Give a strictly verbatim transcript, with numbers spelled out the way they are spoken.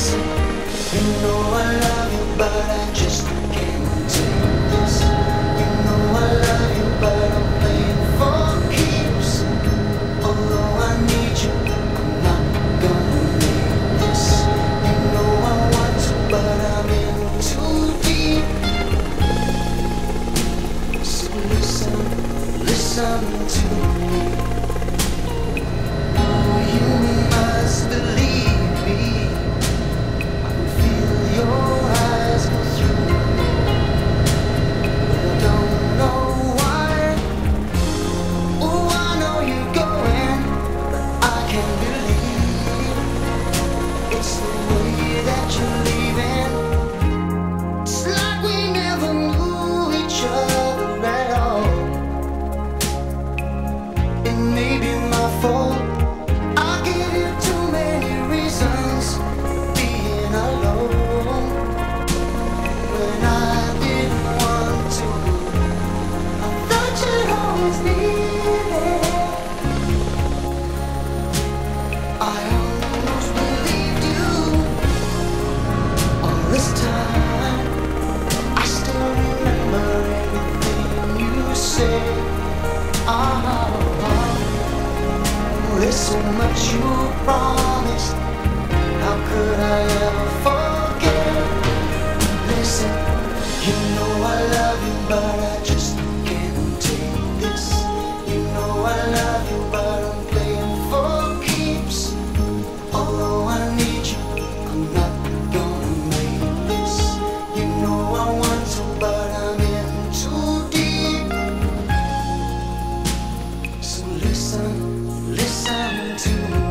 listen, you know I love you, but I just can't take this. You know I love you, but I'm playing for keeps. Although I need you, I'm not gonna make this. You know I want to, but I'm in too deep. So listen, listen to me. Oh, you must believe me. I can feel your eyes go through me. But I don't know why. Oh, I know you're going, but I can't believe it's the way that you're leaving. It's like we never knew each other at all. It may be my fault. I give you too many reasons for being alone when I didn't want to. I thought you'd always need it. I almost believed you all this time. I still remember everything you said. Oh, there's so much you promised. How could I ever forget? Listen, you know I love you, but I just can't take this. You know I love you, but I'm playing for keeps. Although I need you, I'm not gonna make this. You know I want to, but I'm in too deep. So listen, listen to me.